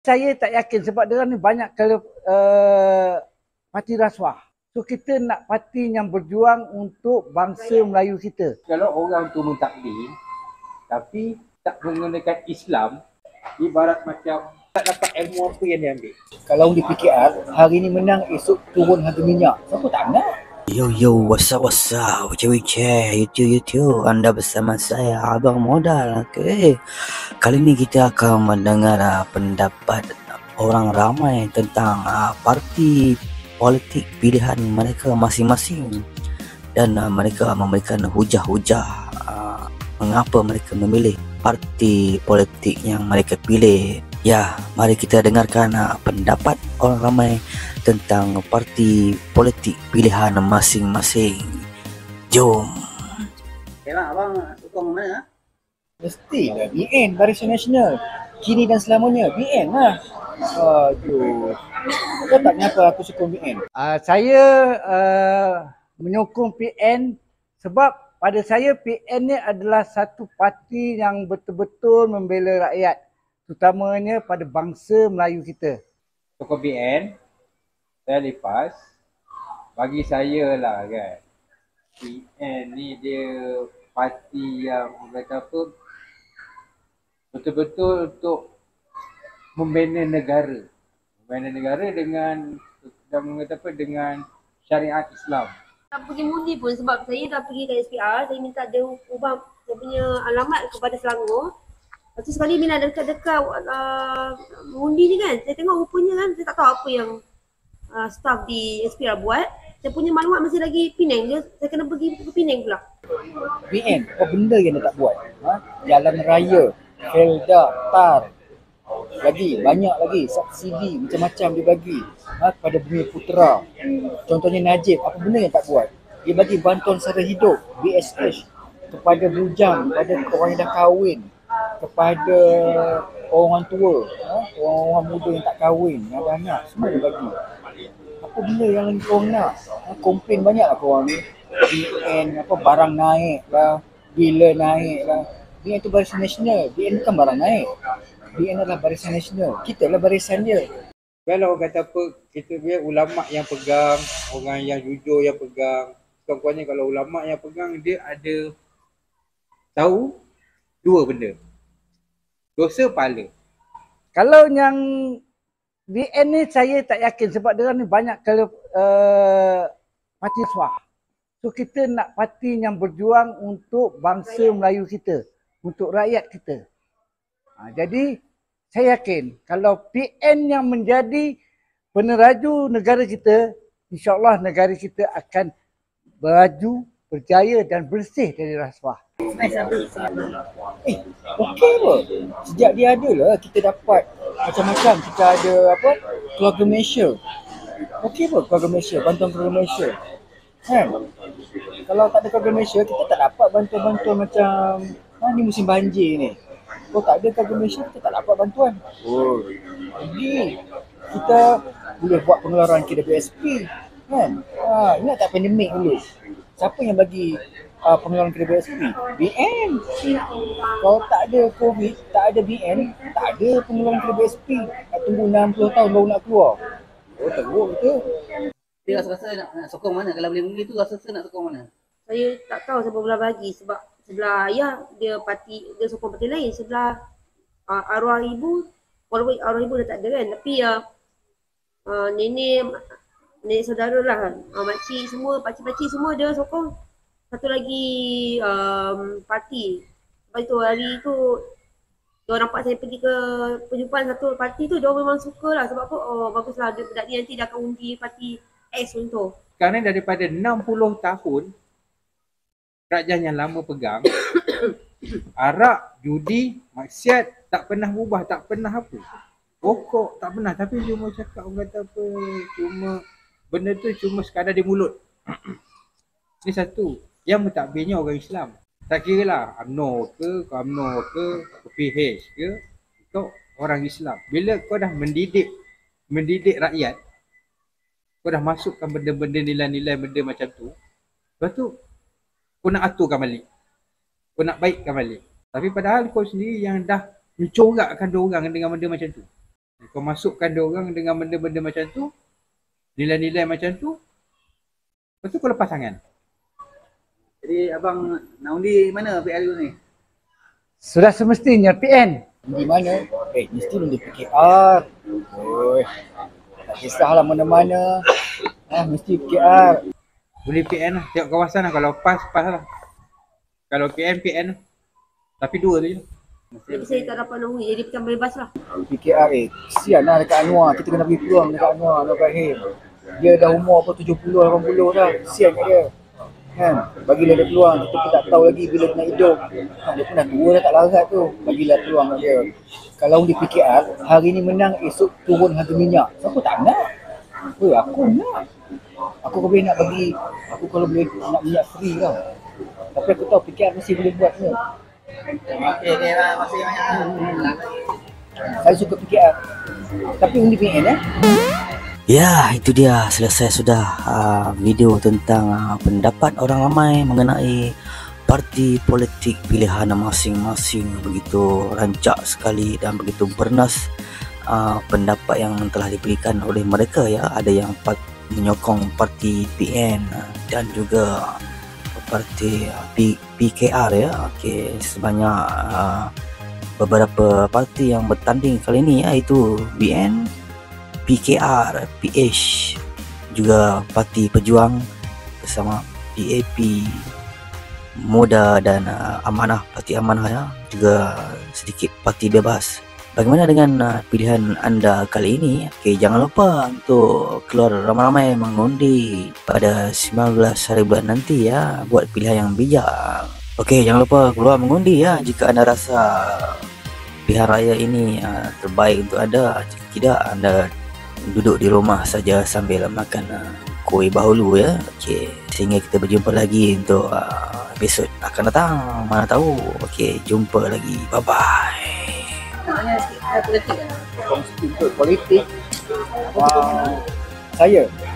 Saya tak yakin sebab dia ni banyak kalau parti rasuah. So kita nak parti yang berjuang untuk bangsa Melayu kita. Kalau orang tu mentadbir tapi tak menggunakan Islam, ibarat macam tak dapat ilmu apa yang dia ambil. Kalau di PKR, hari ni menang, esok turun harga minyak. Siapa tak nak? Yo, what's up, YouTube, Anda bersama saya, Abang Modal. Okay. Kali ni kita akan mendengar pendapat orang ramai tentang parti politik pilihan mereka masing-masing. Dan mereka memberikan hujah-hujah mengapa mereka memilih parti politik yang mereka pilih. Ya, mari kita dengarkan pendapat orang ramai tentang parti politik pilihan masing-masing. Jom. Okeylah, abang sokong mana? Mestilah BN, Barisan Nasional. Kini dan selamanya, BN lah. Aduh. Kau tak kenapa aku sokong BN? Saya menyokong PN sebab pada saya PN ni adalah satu parti yang betul-betul membela rakyat. Terutamanya pada bangsa Melayu kita. Sokong BN, saya lepas, bagi saya lah kan, PN ni dia parti yang kata apa, betul-betul untuk membina negara. Membina negara dengan dengan syariat Islam. Tak pergi mundi pun sebab saya dah pergi ke SPR, saya minta dia ubah dia punya alamat kepada Selangor. Lepas tu sekali bila dekat-dekat mundi ni kan, saya tengok rupanya kan, saya tak tahu apa yang staff di SPR buat. Saya punya maklumat masih lagi Penang, saya kena pergi ke Penang pula. BN, apa benda yang dia tak buat? Jalan raya, Felda, TAR. Banyak lagi subsidi macam-macam dia bagi kepada Bumi Putera. Contohnya Najib, apa benda yang tak buat? Dia bagi bantuan sara hidup BSH kepada bujang, kepada orang yang dah kahwin, kepada orang tua, orang muda yang tak kahwin, yang ada anak, semua dia bagi. Apa benda yang lagi korang nak? Komplain banyak lah korang ni. BN apa barang naik lah, bila naik lah. BN tu Barisan Nasional, BN bukan barang naik. BN adalah Barisan Nasional, kita adalah barisan dia. Kalau orang kata apa, kita biar ulama' yang pegang, orang yang jujur yang pegang. Contohnya kalau ulama' yang pegang, dia ada tahu dua benda. Dosa pahala. Kalau yang BN ni saya tak yakin sebab dia ni banyak kalau parti rasuah. So kita nak parti yang berjuang untuk bangsa Melayu kita, untuk rakyat kita. Jadi saya yakin kalau PN yang menjadi peneraju negara kita, insya-Allah negara kita akan beraju, berjaya dan bersih dari rasuah. Okey apa? Sejak dia ada lah kita dapat macam-macam. Kita ada apa? Keluarga Malaysia. Okey apa keluarga Malaysia? Bantuan keluarga Malaysia. Kan? Kalau tak ada keluarga Malaysia, kita tak dapat bantuan-bantuan macam ni musim banjir ni. Kalau tak ada keluarga Malaysia, kita tak dapat bantuan. Jadi kita boleh buat pengeluaran KWSP. Kan? Ingat tak pandemik dulu? Siapa yang bagi pengeluaran KWSP? BN. Kalau tak ada COVID, tak ada BN, tak ada pengeluaran KWSP. Nak tunggu 60 tahun baru nak keluar. Teruk betul. Dia rasa-rasa nak sokong mana? Kalau boleh begitu, rasa-rasa nak sokong mana? Saya tak tahu siapa belah bagi sebab sebelah ayah dia sokong parti lain, sebelah arwah ibu, walaupun arwah ibu dah tak ada kan, tapi nenek saudara lah kan, makcik semua, pakcik-pakcik semua dia sokong satu lagi parti. Lepas itu hari tu dia nampak saya pergi ke perjumpaan satu parti tu, dia memang suka lah sebab apa, baguslah budak ni nanti dia akan undi parti X contoh. Sekarang daripada 60 tahun kerajaan yang lama pegang, arak, judi, maksiat tak pernah berubah, tak pernah apa. Rokok tak pernah, tapi cuma cakap orang kata apa, cuma benda tu cuma sekadar di mulut. Ini satu. Yang mentadbirnya orang Islam. Tak kira lah UMNO ke PH ke, untuk orang Islam. Bila kau dah mendidik rakyat, kau dah masukkan benda-benda nilai-nilai benda macam tu, lepas tu kau nak aturkan balik, kau nak baikkan balik. Tapi padahal kau sendiri yang dah mencorakkan diorang dengan benda macam tu. Kau masukkan dia orang dengan benda-benda macam tu, nilai-nilai macam tu, lepas tu kau lepas tangan. Jadi abang nak undi mana PL tu ni? Sudah semestinya PN. Di mana? Mesti undi PKR. Oi. Tak kisahlah mana-mana. Mesti PKR. Boleh PN lah, tengok kawasan lah. Kalau pas lah. Kalau PN lah. Tapi 2 tu je. Jadi saya tak dapat nak undi, jadi macam bebas lah. PKR kesian lah dekat Anwar. Kita kena beri peluang dekat Anwar Ibrahim. Dia dah umur apa 70-80 dah. Kesian kat dia. Kan? Bagilah dia peluang. Kita pun tak tahu lagi bila nak hidup. Dia pun dah tua dah tak larat tu. Bagilah peluang kat dia. Kalau undi PKR, hari ni menang, esok turun harga minyak. Siapa tak nak? Aku nak. Aku boleh nak bagi, aku kalau boleh nak minyak free lah. Tapi aku tahu PKR mesti boleh buat ni. Okey, masih banyak. Saya suka PKR. Tapi undi PN Ya, itu dia, selesai sudah video tentang pendapat orang ramai mengenai parti politik pilihan masing-masing. Begitu rancak sekali dan begitu bernas pendapat yang telah diberikan oleh mereka ya. Ada yang menyokong parti PN dan juga parti PKR ya. Okey, sebanyak beberapa parti yang bertanding kali ini iaitu BN, PKR, PH, juga Parti Pejuang bersama PAP, Muda dan Amanah, Parti Amanah ya, juga sedikit Parti Bebas. Bagaimana dengan pilihan anda kali ini? Okey, jangan lupa untuk keluar ramai-ramai mengundi pada 19 hari bulan nanti ya, buat pilihan yang bijak. Okey, jangan lupa keluar mengundi ya jika anda rasa pilihan raya ini terbaik untuk anda. Jika tidak, anda duduk di rumah saja sambil makan kuih bahulu ya. Okey, sehingga kita berjumpa lagi untuk episod akan datang. Mana tahu. Okey, jumpa lagi. Bye bye. Tanya sikit politik. Konstitusi politik. Saya